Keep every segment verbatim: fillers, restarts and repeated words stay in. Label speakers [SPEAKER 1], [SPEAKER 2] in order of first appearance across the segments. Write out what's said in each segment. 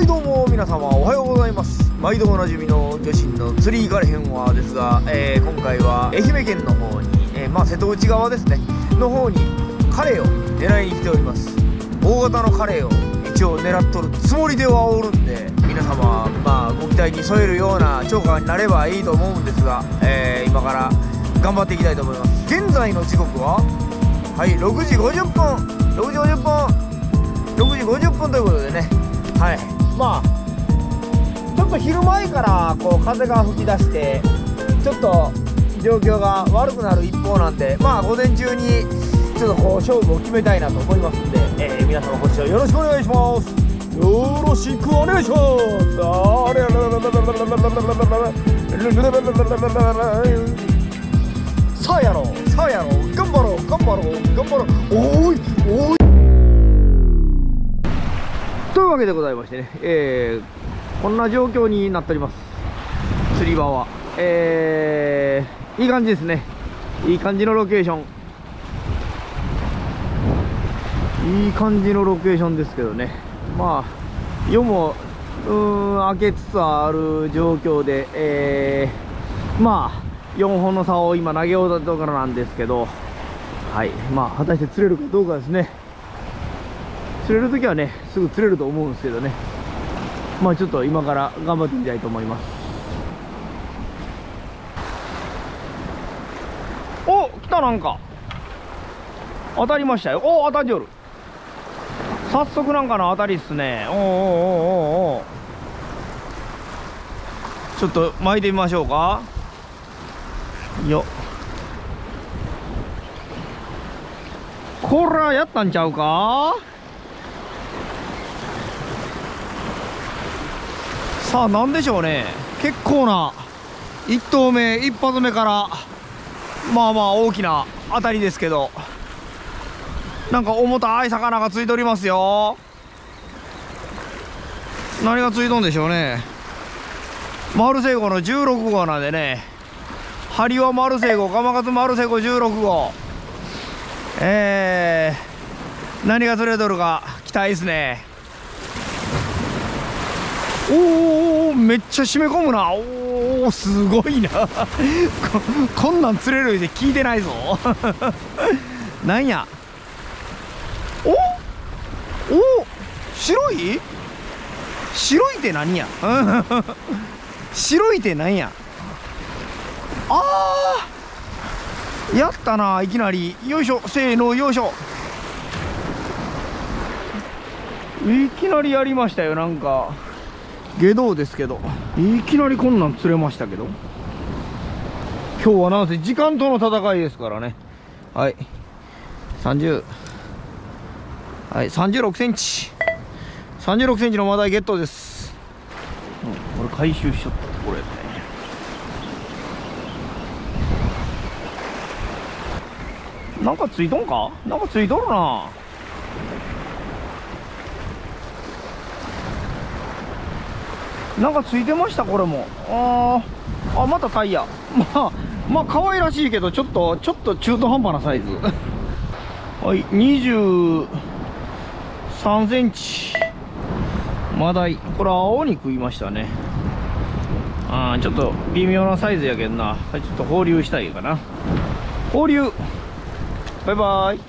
[SPEAKER 1] はいどうも皆様おはようございます。毎度おなじみの魚神の釣り行かれへんわですが、えー、今回は愛媛県の方に、えー、まあ瀬戸内側ですねの方にカレイを狙いに来ております。大型のカレイを一応狙っとるつもりではおるんで、皆様まあご期待に添えるような釣果になればいいと思うんですが、えー、今から頑張っていきたいと思います。現在の時刻ははいろくじごじゅっぷんろくじごじゅっぷんろくじごじゅっぷんということでね、はい、まあちょっと昼前からこう風が吹き出してちょっと状況が悪くなる一方なんで、まあ午前中にちょっとこう勝負を決めたいなと思いますんで、えー、皆様ご視聴よろしくお願いします。よろしくお願いします。あれさあやろうさあやろう頑張ろう頑張ろう頑張ろうおーいおーいというわけでございましてね、えー、こんな状況になっております。釣り場はえー、いい感じですね。いい感じのロケーションいい感じのロケーションですけどね、まあ夜もうーん明けつつある状況で、えー、まあよんほんの竿を今投げ終わったところなんですけど、はい、まあ果たして釣れるかどうかですね。釣れるときはねすぐ釣れると思うんですけどね、まあちょっと今から頑張ってみたいと思います。お、来た。なんか当たりましたよ。お、当たりよる。早速なんかの当たりっすね。おーおーおーおーおー、ちょっと巻いてみましょうか。よっ、こらやったんちゃうか。さあ何でしょうね。結構ないっ投目一発目からまあまあ大きな当たりですけど、なんか重たい魚がついておりますよ。何がついとんでしょうね。マルセイゴのじゅうろくごうなんでね、針はマルセイゴ、ガマカツマルセイゴじゅうろくごう、えー、何が釣れとるか期待ですね。おーおーめっちゃ締め込むな。おおすごいなこ, こんなん釣れるって聞いてないぞなんやおお白い白いって何や白いって何や。あーやったな。いきなりよいしょせーのよいしょ、いきなりやりましたよ。なんか下道ですけどいきなりこんなん釣れましたけど、今日はなんせ時間との戦いですからね。はいさんじゅうはいさんじゅうろくセンチさんじゅうろくセンチのマダイゲットです、うん、これ回収しちゃったところやね。なんかついとんか。なんかついとるな。なんかついてました。これもあーあまたタイヤまあまあ可愛らしいけどちょっとちょっと中途半端なサイズはいにじゅうさんセンチマダイ。これ青に食いましたね。あーちょっと微妙なサイズやけんな。ちょっと放流したいかな。放流バイバイ。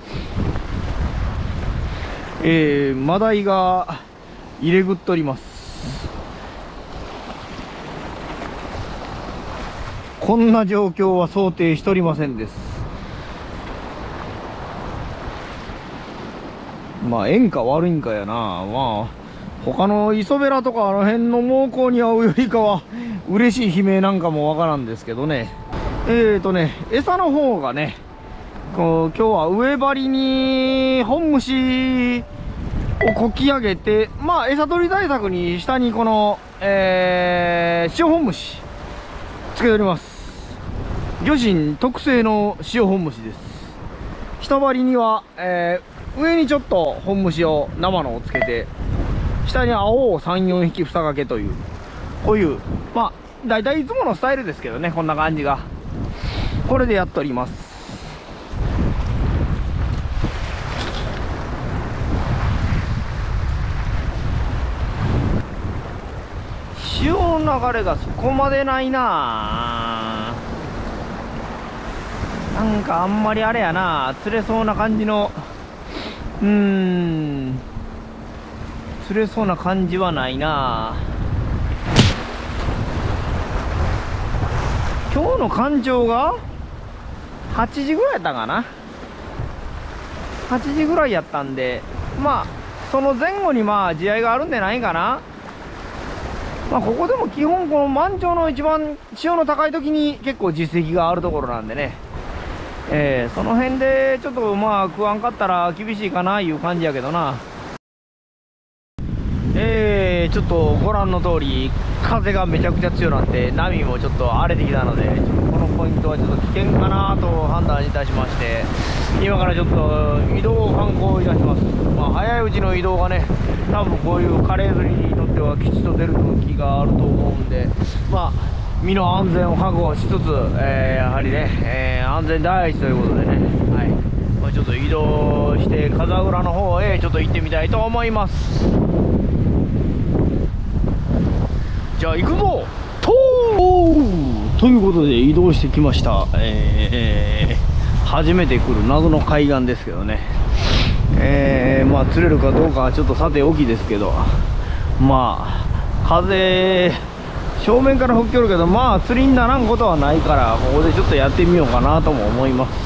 [SPEAKER 1] えー、マダイが入れぐっとります。こんな状況は想定しておりませんです。まあ縁か悪いんかやな。まあ他の磯べらとかあの辺の猛攻に遭うよりかは嬉しい悲鳴なんかもわからんですけどね。えーとね餌の方がね、こう今日は上張りに本虫をこき上げて、まあ餌取り対策に下にこの、えー、塩本虫つけております。魚神特製の塩本虫です。下張りには、えー、上にちょっと本虫を生のをつけて、下に青をさん、よんひきふた掛けという、こういうまあ大体いつものスタイルですけどね、こんな感じがこれでやっております。 流れがそこまでないな。なんかあんまりあれやな、釣れそうな感じの、うーん、釣れそうな感じはないな。今日の干潮がはちじぐらいやったかな。はちじぐらいやったんで、まあその前後にまあ地合いがあるんじゃないかな。まあここでも基本この満潮の一番潮の高い時に結構実績があるところなんでね、えー、その辺でちょっとまあ食わんかったら厳しいかないう感じやけどな。えー、ちょっとご覧の通り風がめちゃくちゃ強なって波もちょっと荒れてきたので、このポイントはちょっと危険かなと判断いたしまして、今からちょっと移動を観光いたします。まあ早いうちの移動がね、多分こういうカレー釣りにとっては吉と出る時があると思うんで、まあ身の安全を確保しつつ、えー、やはりね、えー、安全第一ということでね、はい、まあ、ちょっと移動して風浦の方へちょっと行ってみたいと思います。じゃあ行くぞとーということで移動してきました。えーえー、初めて来る謎の海岸ですけどね、えー、まあ釣れるかどうかはちょっとさておきですけど、まあ風正面から吹き寄るけど、まあ釣りにならんことはないから、ここでちょっとやってみようかなとも思います。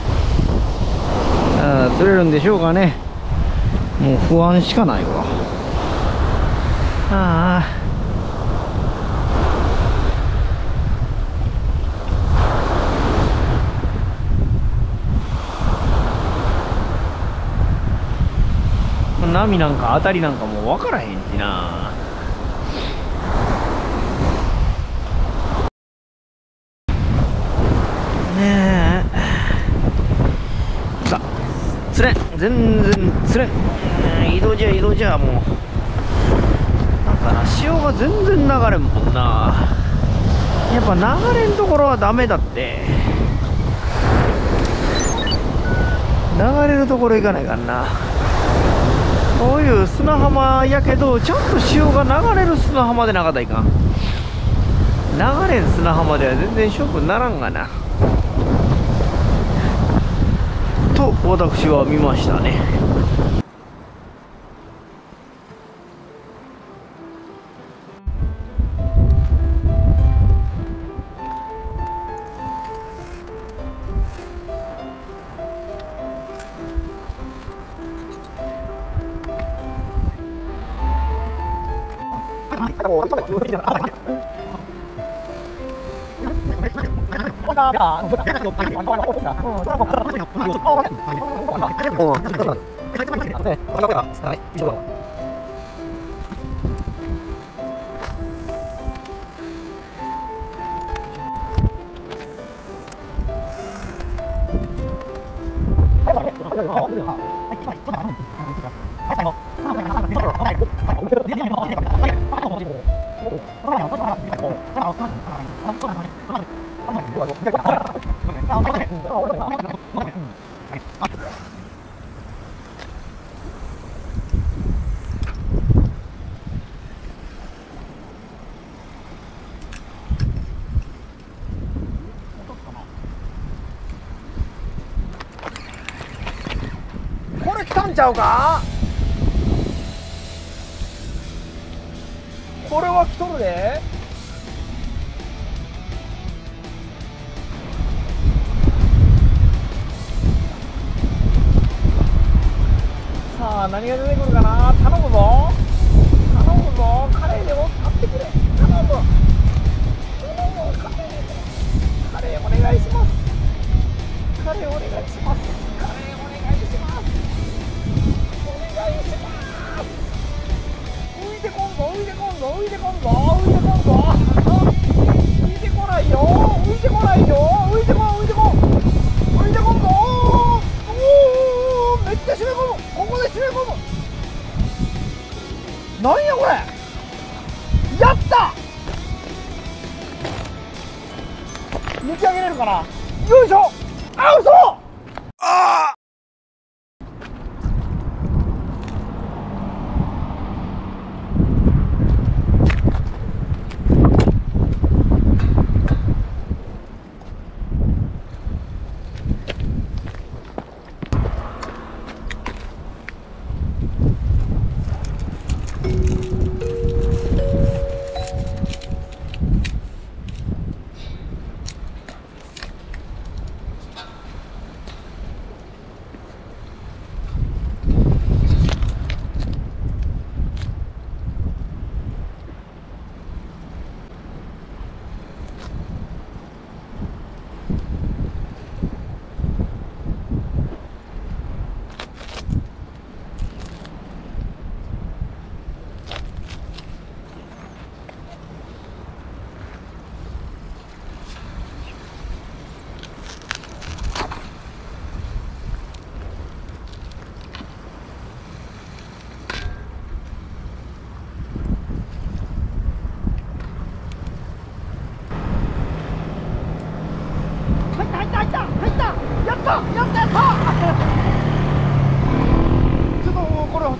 [SPEAKER 1] あ釣れるんでしょうかね。もう不安しかないわ。ああ、波なんか当たりなんかもう分からへんしな。ねえ、さあ釣れん、全然釣れん、うん、移動じゃ移動じゃもうなんかな、潮が全然流れんもんな。やっぱ流れんところはダメだって、流れるところ行かないからな。こういう砂浜やけど、ちゃんと潮が流れる砂浜でなかったらいかん。流れん砂浜では全然勝負にならんがなと私は見ましたね。これ来たんちゃうか。これは来とるで。さあ何が出てくるかな。頼むぞ頼むぞ、カレーでも買ってくれ。頼む頼む、カレーカレーお願いします。カレーお願いします。カレーお願いします。お願いします。浮いてこんぞ浮いてこんぞ浮いてこんぞ浮いてこんぞ浮いてこないよ浮いてこないよ浮いてこん浮いてこん浮いてこんぞ。おおめっちゃ締め込む。ここで締め込む。なんやこれ、やった。抜き上げれるかな。よいしょ。あ、嘘。ああ、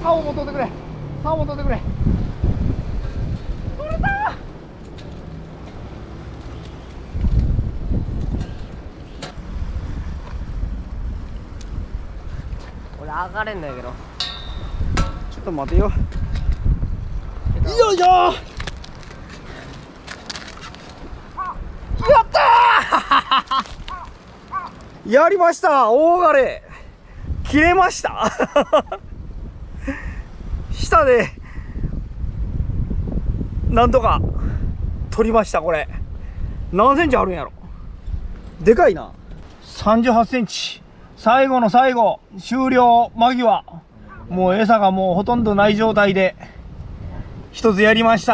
[SPEAKER 1] 竿も取ってくれ、竿も取ってくれ。取れた。
[SPEAKER 2] 俺上がれんだけど、
[SPEAKER 1] ちょっと待てよ。よいしょー。やったーやりました。大ガレ切れました下でなんとか取りました。これ何センチあるんやろ。でかいな。さんじゅうはちセンチ。最後の最後、終了間際、もう餌がもうほとんどない状態で一つやりました。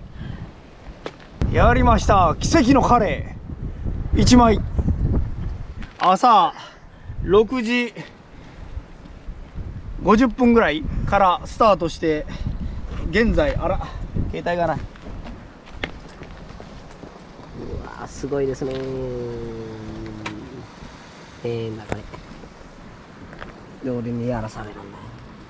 [SPEAKER 1] やりました。奇跡のカレーいちまい。朝ろくじごじゅっぷんぐらいからスタートして、現在、あら携帯がない。
[SPEAKER 2] うわーすごいですね。えー、中で料理にやらされるんだ。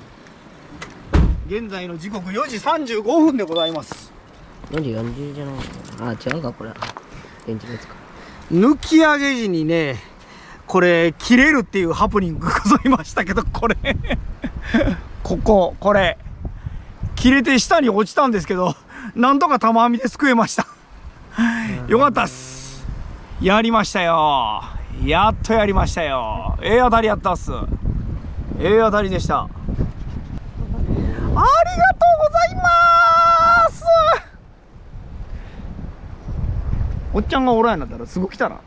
[SPEAKER 1] 現在の時刻よじさんじゅうごふんでございます。
[SPEAKER 2] よじよんじゅうじゃないの。あ、違うか、これ電池別か。
[SPEAKER 1] 抜き上げ時にね、これ切れるっていうハプニングございましたけど、これこここれ切れて下に落ちたんですけど、なんとか玉編みですくえましたよかったっす。やりましたよ。やっとやりましたよ。ええ当たりやったっす。ええ当たりでした。ありがとうございます。おっちゃんがおらんやったらすぐ来たな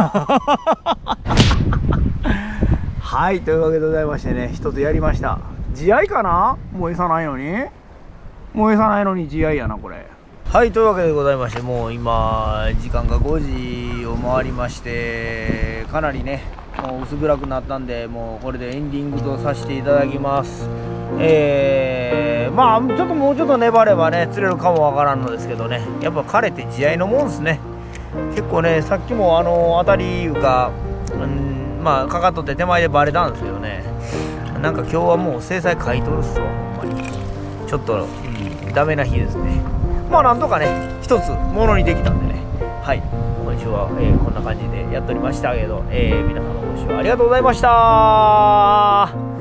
[SPEAKER 1] はい、というわけでございましてね、一つやりました。地合いかな。もう餌ないのにもう餌ないのに地合いやなこれ。はい、というわけでございまして、もう今時間がごじを回りまして、かなりねもう薄暗くなったんで、もうこれでエンディングとさせていただきます。えー、まあちょっともうちょっと粘ればね釣れるかもわからんのですけどね、やっぱ彼って地合いのもんですね。結構ね、さっきもあの当たりいうか、うん、まあかかっとって手前でバレたんですけどね、なんか今日はもう制裁買い取るっすわ、ほんまに。ちょっと、うん、ダメな日ですね。まあなんとかね一つものにできたんでね、はい、今週は、えー、こんな感じでやっておりましたけど、えー、皆様ご視聴ありがとうございました。